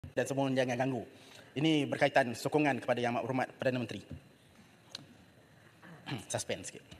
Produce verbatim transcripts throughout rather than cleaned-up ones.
dan semua jangan ganggu. Ini berkaitan sokongan kepada Yang Amat Berhormat Perdana Menteri. Suspend sikit.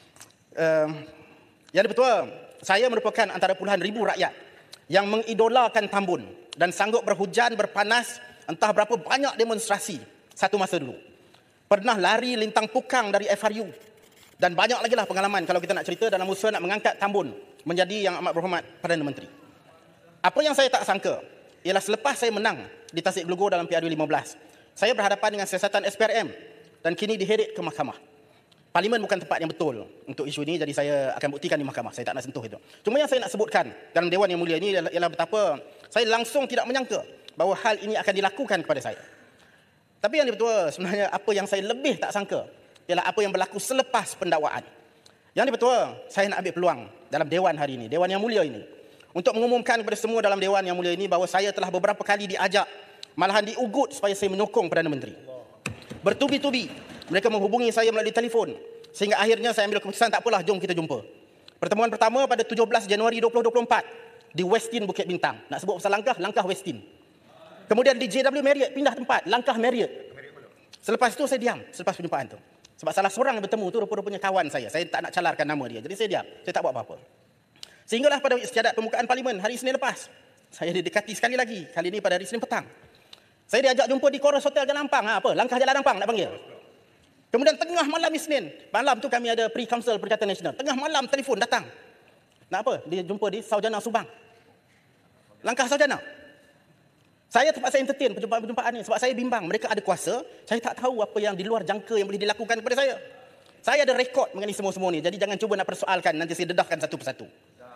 Uh, yang betul, saya merupakan antara puluhan ribu rakyat yang mengidolakan Tambun dan sanggup berhujan, berpanas, entah berapa banyak demonstrasi satu masa dulu. Pernah lari lintang pukang dari F R U. Dan banyak lagi lah pengalaman kalau kita nak cerita dalam usaha nak mengangkat Tambun menjadi Yang Amat Berhormat Perdana Menteri. Apa yang saya tak sangka ialah selepas saya menang di Tasik Gelugor dalam P R U lima belas, saya berhadapan dengan siasatan S P R M dan kini diheret ke mahkamah. Parlimen bukan tempat yang betul untuk isu ini, jadi saya akan buktikan di mahkamah. Saya tak nak sentuh itu. Cuma yang saya nak sebutkan dalam Dewan Yang Mulia ini ialah, ialah betapa saya langsung tidak menyangka bahawa hal ini akan dilakukan kepada saya. Tapi yang betul sebenarnya apa yang saya lebih tak sangka ialah apa yang berlaku selepas pendakwaan. Yang betul saya nak ambil peluang dalam Dewan hari ini, Dewan Yang Mulia ini, untuk mengumumkan kepada semua dalam Dewan Yang Mulia ini bahawa saya telah beberapa kali diajak, malahan diugut supaya saya menyokong Perdana Menteri. Bertubi-tubi mereka menghubungi saya melalui telefon, sehingga akhirnya saya ambil keputusan, tak apalah, jom kita jumpa. Pertemuan pertama pada tujuh belas Januari dua ribu dua puluh empat di Westin Bukit Bintang. Nak sebut pasal langkah, langkah Westin. Kemudian di J W Marriott, pindah tempat, langkah Marriott. Selepas itu saya diam, selepas perjumpaan itu. Sebab salah seorang yang bertemu itu rupa-rupanya kawan saya. Saya tak nak calarkan nama dia, jadi saya diam, saya tak buat apa-apa. Sehinggalah pada istiadat pembukaan Parlimen hari Isnin lepas, saya didekati sekali lagi, kali ini pada hari Isnin petang. Saya diajak jumpa di Chorus Hotel Jalan Ampang. Ha, apa? Langkah Jalan Ampang nak panggil. Kemudian tengah malam Isnin, malam tu kami ada pre-council Perikatan Nasional. Tengah malam telefon datang. Nak apa? Dia jumpa di Saujana Subang. Langkah Saujana. Saya terpaksa entertain perjumpaan-perjumpaan ini sebab saya bimbang. Mereka ada kuasa, saya tak tahu apa yang di luar jangka yang boleh dilakukan kepada saya. Saya ada rekod mengenai semua-semua ni. Jadi jangan cuba nak persoalkan, nanti saya dedahkan satu persatu.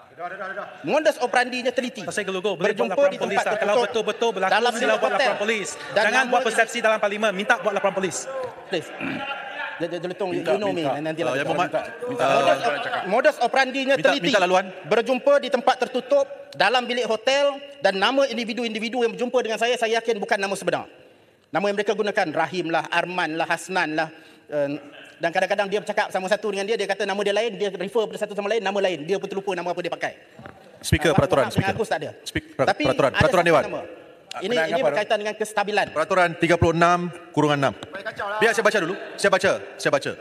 Modus operandinya teliti. Tasik Gelugor boleh buat berjumpa laporan di polis tempat lah. Kalau betul-betul berlaku, dalam sila buat hotel. laporan polis. Dan Jangan buat nama- persepsi dalam Parlimen. Minta buat laporan polis. Please. Dia dia letung, you Minta, know me. minta. Nanti Uh, lah. Yang Berhormat, minta Modus, laluan cakap. modus operandinya Minta- teliti. minta laluan. Berjumpa di tempat tertutup, dalam bilik hotel, dan nama individu-individu yang berjumpa dengan saya, saya yakin bukan nama sebenar. Nama yang mereka gunakan, Rahim lah, Arman lah, Hasnan lah. Uh, dan kadang-kadang dia bercakap sama satu dengan dia, dia kata nama dia lain, dia refer pada satu sama lain, nama lain. Dia pun terlupa nama apa dia pakai. Speaker, Ah, peraturan, Wahab dengan speaker. Agus tak ada. Speak- per- Tapi peraturan, ada peraturan satu Dewan. nama. Ini Penang ini apa, berkaitan dengan kestabilan. Peraturan tiga puluh enam kurungan enam. Biar saya baca dulu. Saya baca, saya baca.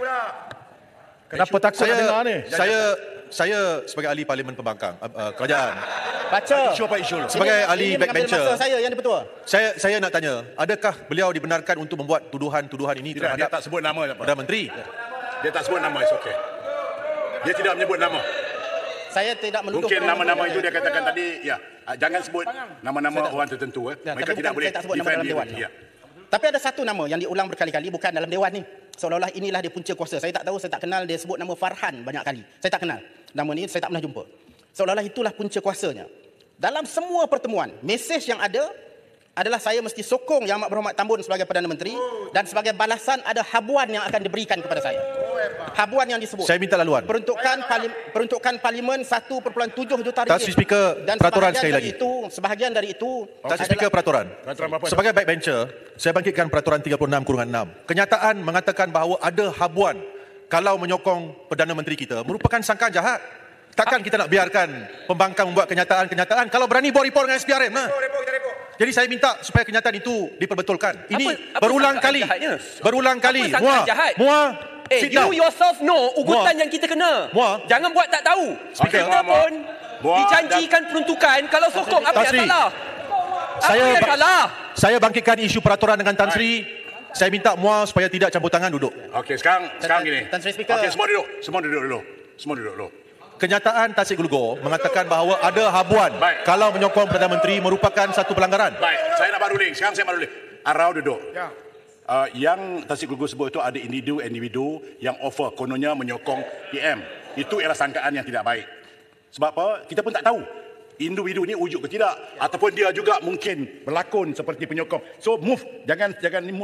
Kenapa takut Saya nak dengar ni? saya saya sebagai ahli Parlimen Pembangkang uh, uh, kerajaan, Baca. isu apa isu lu? Sebagai Ini- ahli ini mengambil backbencher, masa saya yang betul. saya saya nak tanya, adakah beliau dibenarkan untuk membuat tuduhan-tuduhan ini Tidak, dia terhadap tak sebut nama. Perdana Menteri? Dia tak sebut nama, it's okay. Dia tidak menyebut nama. Saya tidak menuduh. Mungkin nama-nama itu dia katakan tadi, ya, ah, jangan sebut nama-nama orang tertentu. Eh. Ya, Mereka tapi tidak bukan- boleh saya tak sebut nama defend dalam diri. Dewan. Ya. Tapi ada satu nama yang diulang berkali-kali, bukan dalam Dewan ni. Seolah-olah inilah dia punca kuasa. Saya tak tahu, saya tak kenal, dia sebut nama Farhan banyak kali. Saya tak kenal. Nama ni saya tak pernah jumpa. Seolah-olah itulah punca kuasanya. Dalam semua pertemuan, mesej yang ada adalah saya mesti sokong Yang Amat Berhormat Tambun sebagai Perdana Menteri, dan sebagai balasan ada habuan yang akan diberikan kepada saya. Habuan yang disebut. Saya minta laluan. Peruntukan parli, peruntukan parlimen satu perpuluhan tujuh juta Tak, ringgit. Speaker, Dan peraturan sebahagian sekali dari lagi. Itu, sebahagian dari itu Tak, Speaker, peraturan. Peraturan berapa? Sebagai backbencher, saya bangkitkan peraturan tiga puluh enam kurungan enam. Kenyataan mengatakan bahawa ada habuan kalau menyokong Perdana Menteri kita merupakan sangkaan jahat. Takkan kita nak biarkan pembangkang membuat kenyataan-kenyataan kalau berani buat report dengan S P R M. Ha? Jadi saya minta supaya kenyataan itu diperbetulkan. Ini Apa- apa berulang sangkaan kali. jahatnya? Berulang kali. Apa sangkaan Muar, jahat? muar. Eh, sit you down. yourself know ugutan Muar. yang kita kena. Muar. Jangan buat tak tahu. Speaker. Kita Muar, pun Muar. dijanjikan peruntukan. Kalau sokong, apa yang Tan Sri. salah? Saya Apa yang ba- salah? Saya bangkitkan isu peraturan dengan Tan Sri. Saya minta muar supaya tidak campur tangan, duduk. Okey, sekarang sekarang gini. Tan Sri Speaker. Okey, semua duduk. Semua duduk dulu. Semua duduk dulu. Kenyataan Tasik Gelugor mengatakan bahawa ada habuan Baik. kalau menyokong Perdana Menteri merupakan satu pelanggaran. Baik, saya nak baruling. Sekarang saya baruling. Arau duduk. Ya. Uh, yang Tasik Gelugor sebut itu ada individu-individu yang offer kononnya menyokong P M. Itu ialah sangkaan yang tidak baik. Sebab apa? Kita pun tak tahu individu ini wujud ke tidak, ataupun dia juga mungkin berlakon seperti penyokong. So move, jangan jangan move.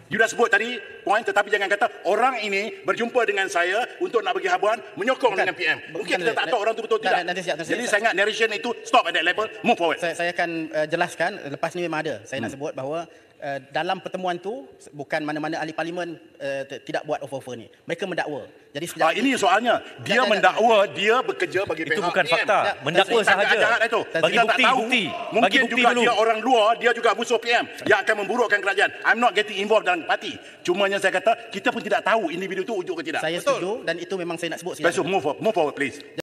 You dah sebut tadi poin, tetapi jangan kata orang ini berjumpa dengan saya untuk nak bagi habuan menyokong Bukan. dengan P M. Mungkin Bukan, kita tak nanti- tahu orang tu betul nanti- tidak. nanti siap, nanti Jadi siap. saya ingat narration itu stop at that level, move forward. Saya, saya akan uh, jelaskan lepas ni memang ada. Saya hmm. nak sebut bahawa uh, dalam pertemuan tu bukan mana-mana ahli parlimen uh, t- tidak buat offer-offer ni. Mereka mendakwa. Jadi sejak Ah, ini soalnya. Dia Tak, tak, tak. mendakwa dia bekerja bagi Itu pihak bukan P M. fakta. Tak, Mendakwa tak, sahaja. Jahat itu. Bagi Kita tak bukti, tahu. bukti. Mungkin Bagi bukti juga dulu. dia orang luar, dia juga musuh P M yang akan memburukkan kerajaan. I'm not getting involved dalam parti. Cumanya saya kata, kita pun tidak tahu individu itu ujuk ke tidak. saya setuju dan itu memang saya nak sebut sekali. Lepas tu, move, forward, move forward please.